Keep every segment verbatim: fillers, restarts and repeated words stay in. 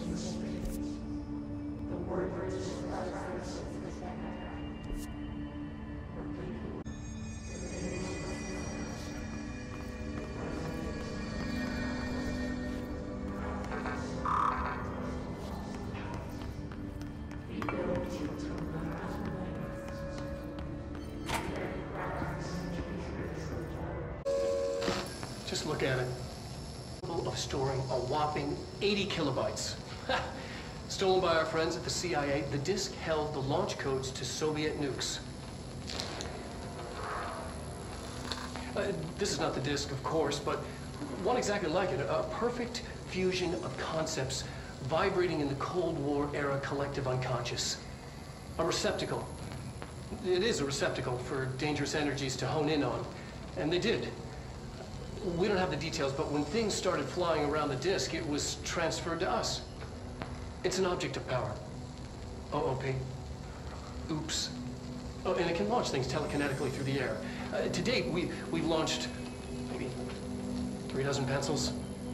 Just look at it. Of storing a whopping eighty kilobytes. Stolen by our friends at the C I A, the disk held the launch codes to Soviet nukes. Uh, this is not the disk, of course, but one exactly like it. A perfect fusion of concepts vibrating in the Cold War era collective unconscious. A receptacle. It is a receptacle for dangerous energies to hone in on. And they did. We don't have the details, but when things started flying around the disk, it was transferred to us. It's an object of power. O O P. Oops. Oh, and it can launch things telekinetically through the air. Uh, to date, we, we've launched maybe three dozen pencils.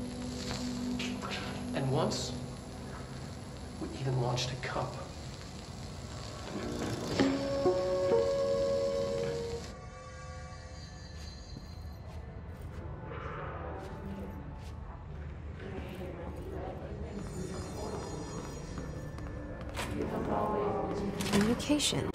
And once, we even launched a cup. Communication.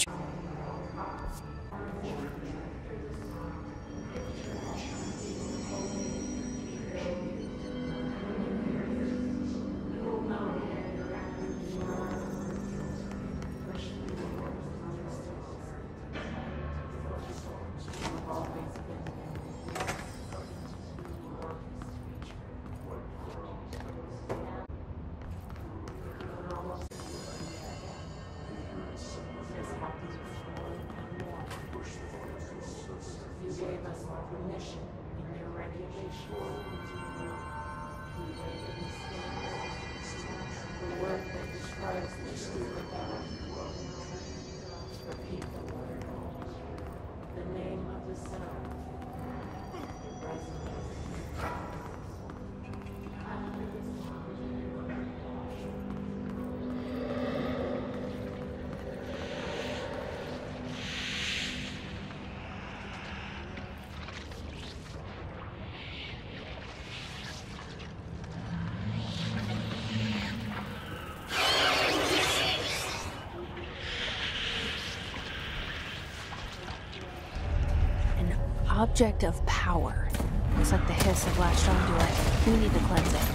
Object of power. Looks like the hiss have latched onto it. We need to cleanse it.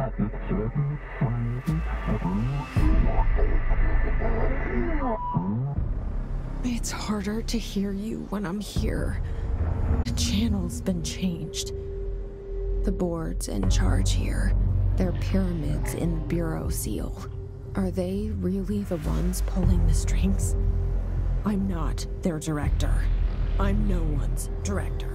It's harder to hear you when I'm here. The channel's been changed. The board's in charge here. They're pyramids in the Bureau seal. Are they really the ones pulling the strings? I'm not their director. I'm no one's director.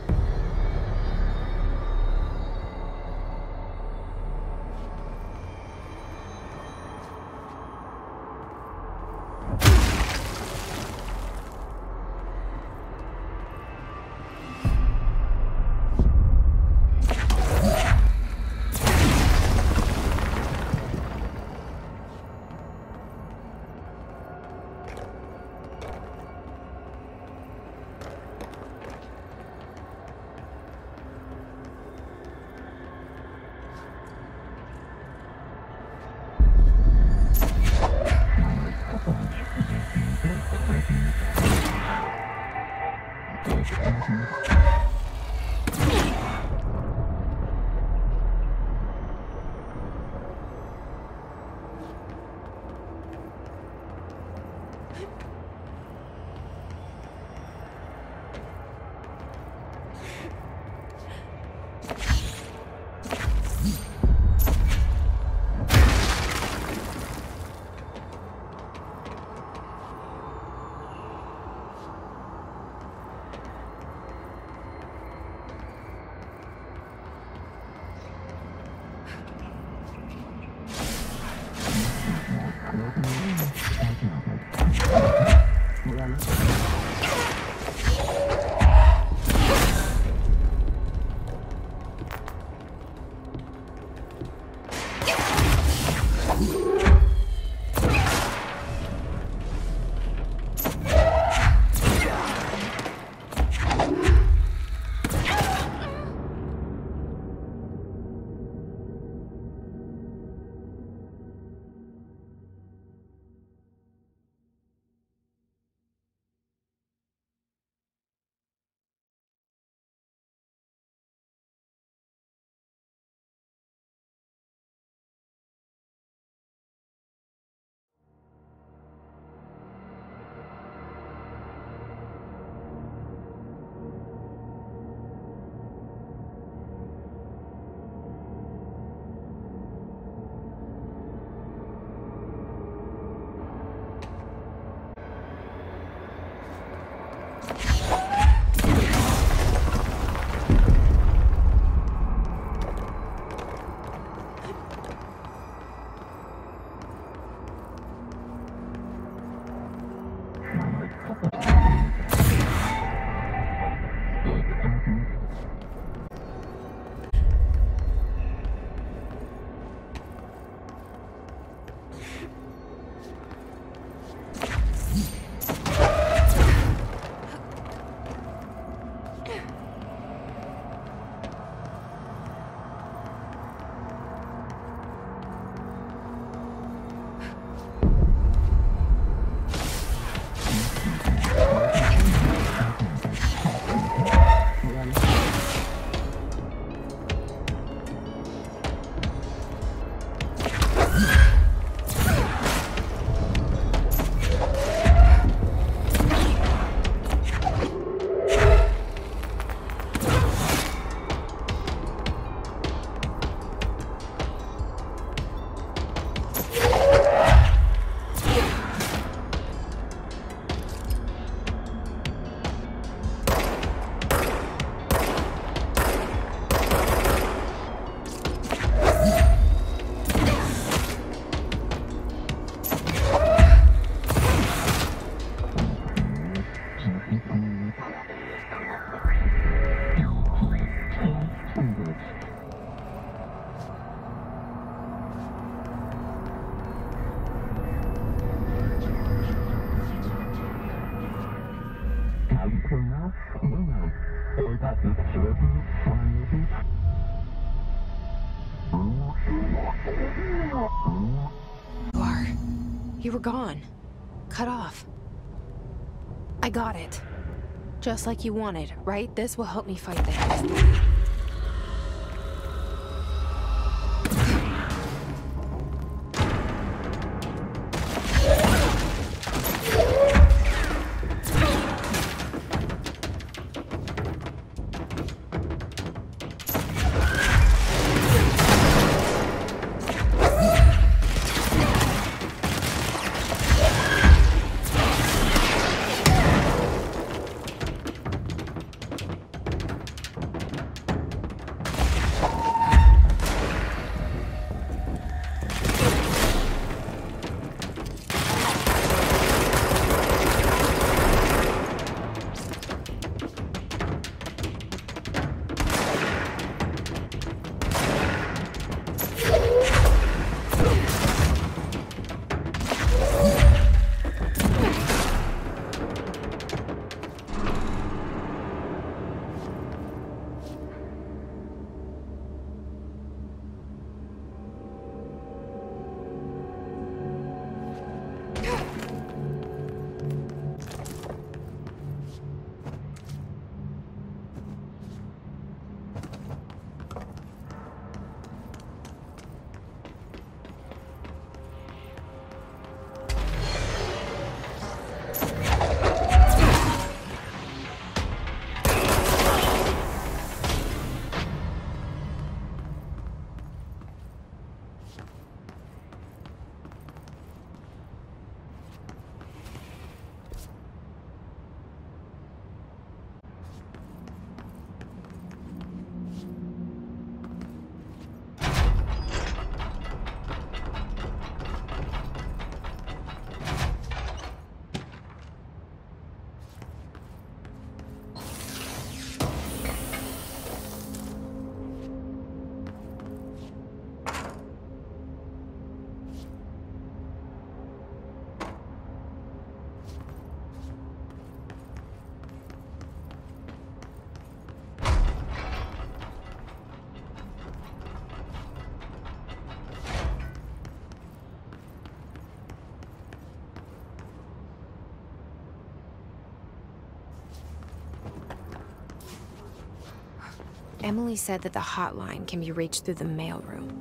You are. You were gone. Cut off. I got it. Just like you wanted, right? This will help me fight things. Emily said that the hotline can be reached through the mailroom.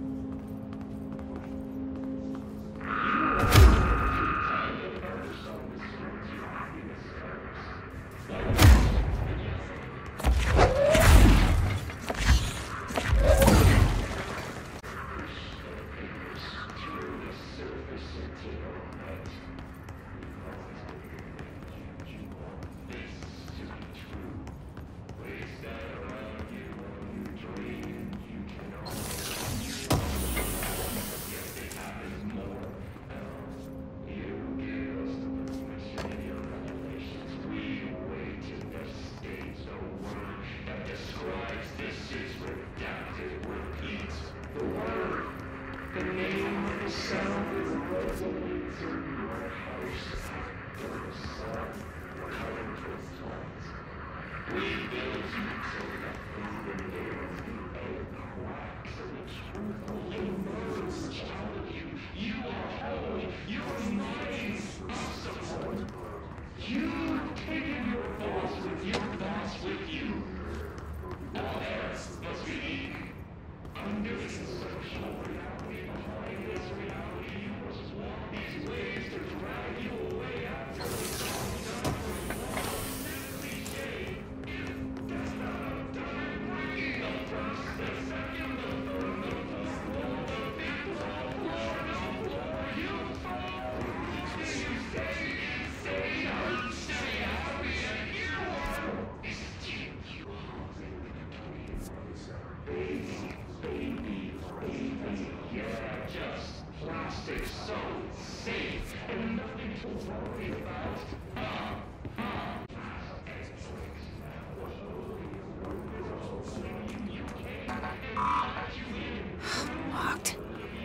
Locked.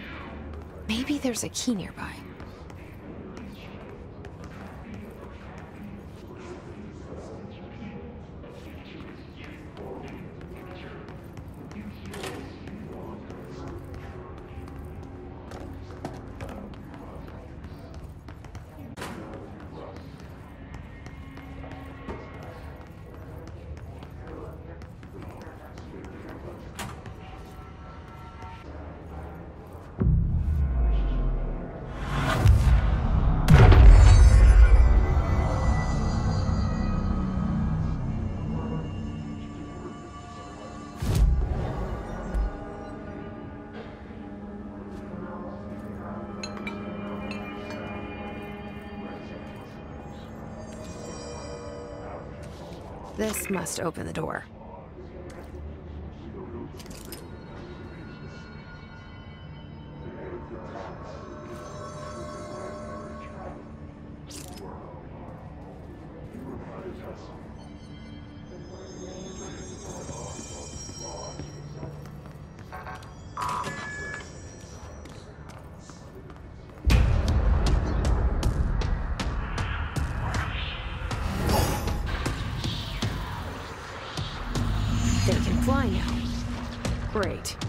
Maybe there's a key nearby. This must open the door. They can fly now. Great.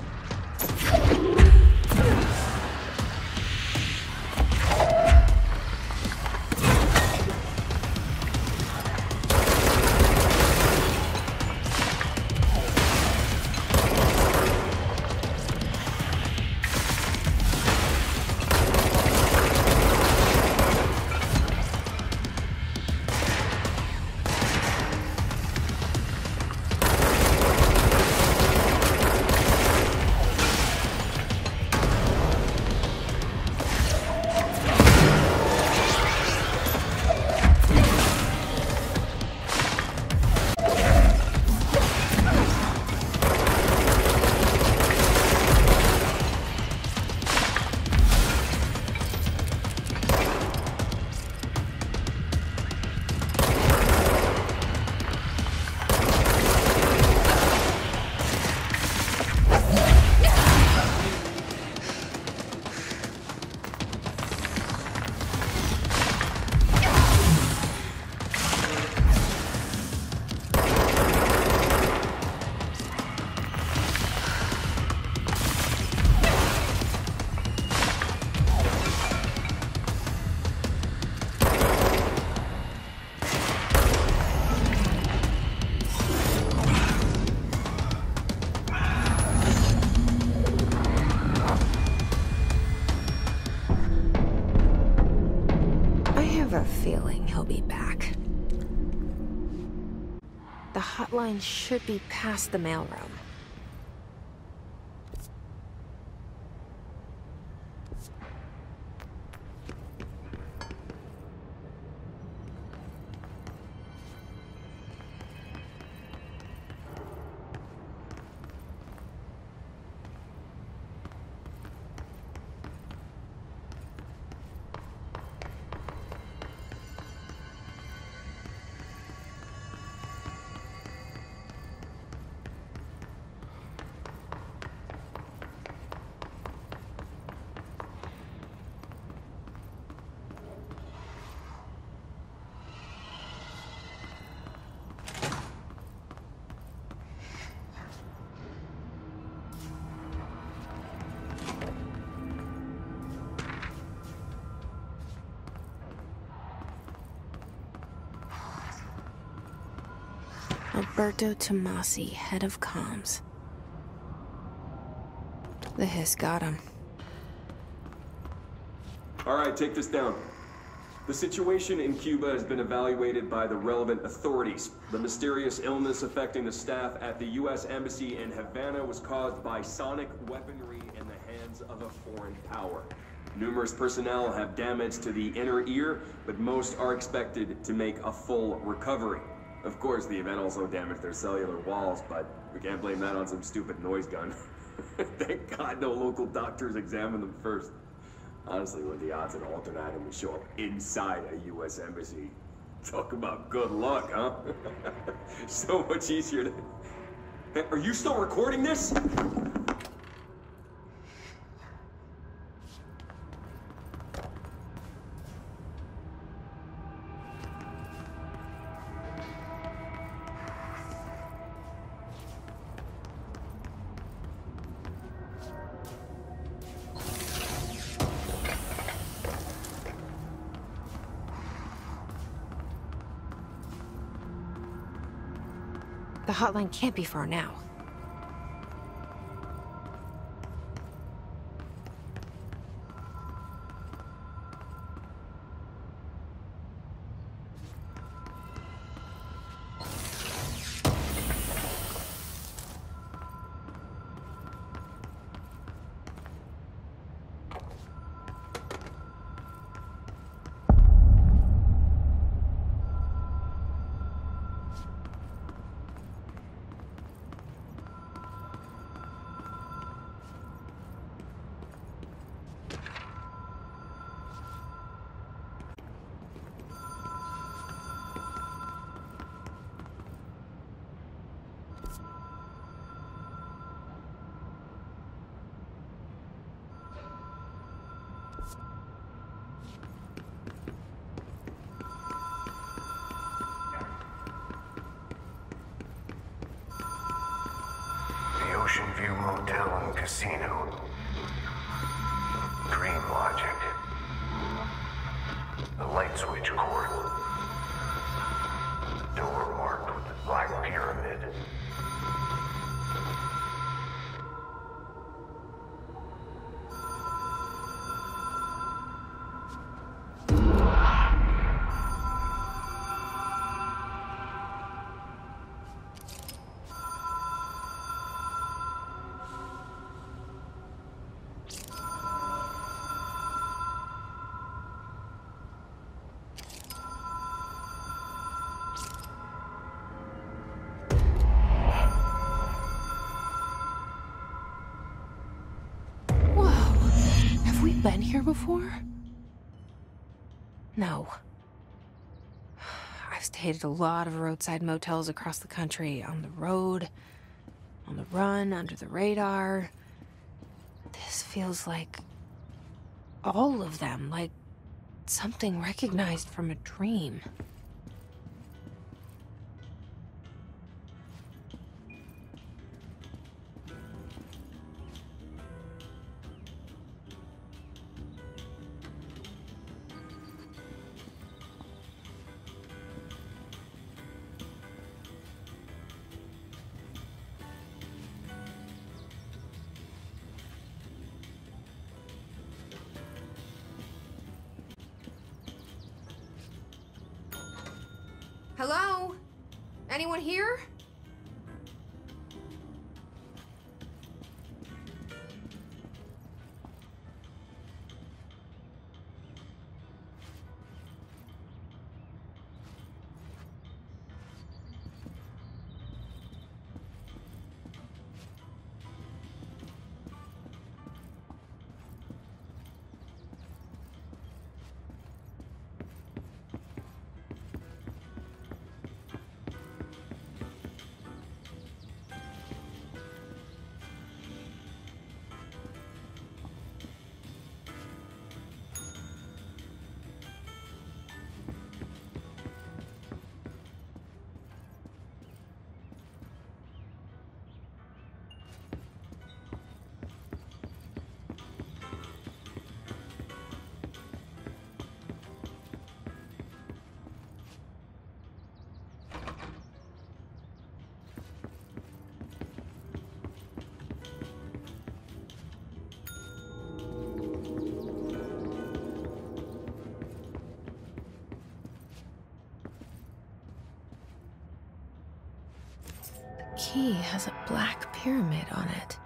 The hotline should be past the mailroom. Alberto Tomasi, head of comms. The hiss got him. All right, take this down. The situation in Cuba has been evaluated by the relevant authorities. The mysterious illness affecting the staff at the U S Embassy in Havana was caused by sonic weaponry in the hands of a foreign power. Numerous personnel have damage to the inner ear, but most are expected to make a full recovery. Of course, the event also damaged their cellular walls, but we can't blame that on some stupid noise gun. Thank God no local doctors examined them first. Honestly, what are the odds an alternatum would show up inside a U S embassy? Talk about good luck, huh? So much easier to... Hey, are you still recording this? The hotline can't be far now. Ocean View Motel and Casino. Dream Logic. The light switch cord. Door marked with the Black Pyramid. Been here before? No. I've stayed at a lot of roadside motels across the country, on the road, on the run, under the radar. This feels like all of them, like something recognized from a dream. Hello? Anyone here? Key has a black pyramid on it.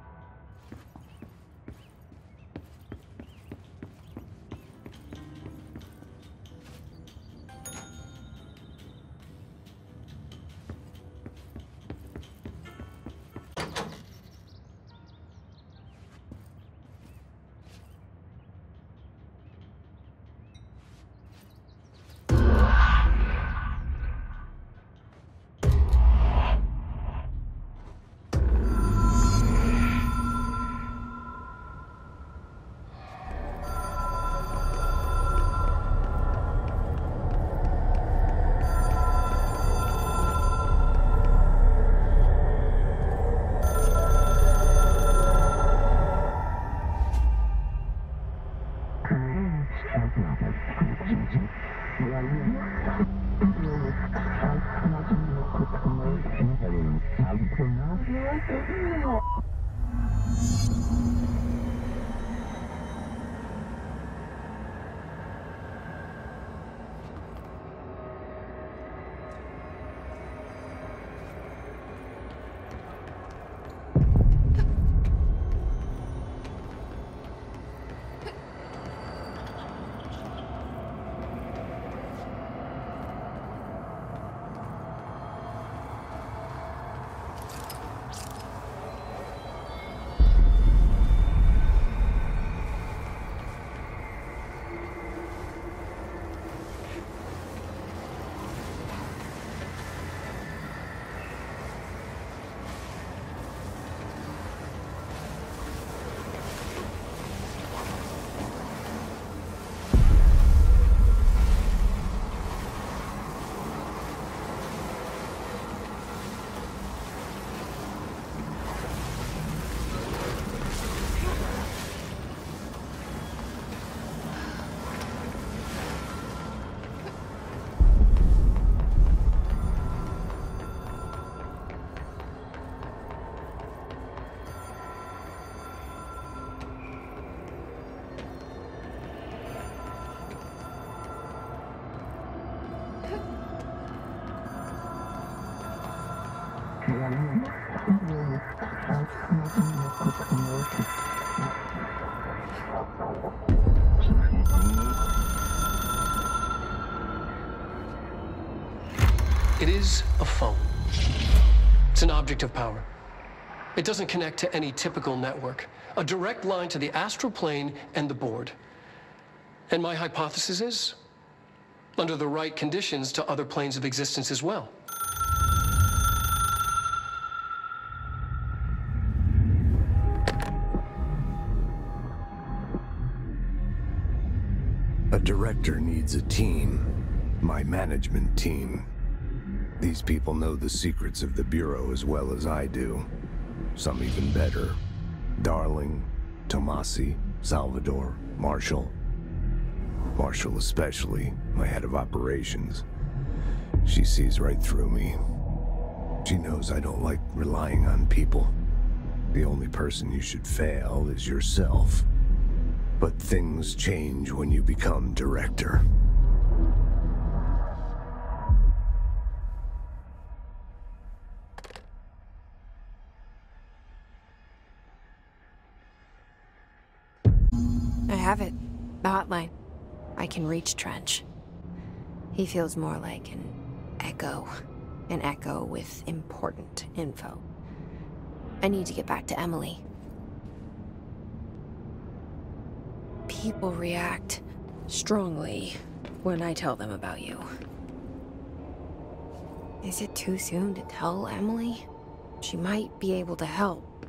It is a phone. It's an object of power. It doesn't connect to any typical network. A direct line to the astral plane and the board. And my hypothesis is, under the right conditions, to other planes of existence as well. A director needs a team. My management team. These people know the secrets of the Bureau as well as I do. Some even better. Darling, Tomasi, Salvador, Marshall. Marshall especially, my head of operations. She sees right through me. She knows I don't like relying on people. The only person you should fail is yourself. But things change when you become director. have it. The hotline. I can reach Trench. He feels more like an echo. An echo with important info. I need to get back to Emily. People react strongly when I tell them about you. Is it too soon to tell Emily? She might be able to help.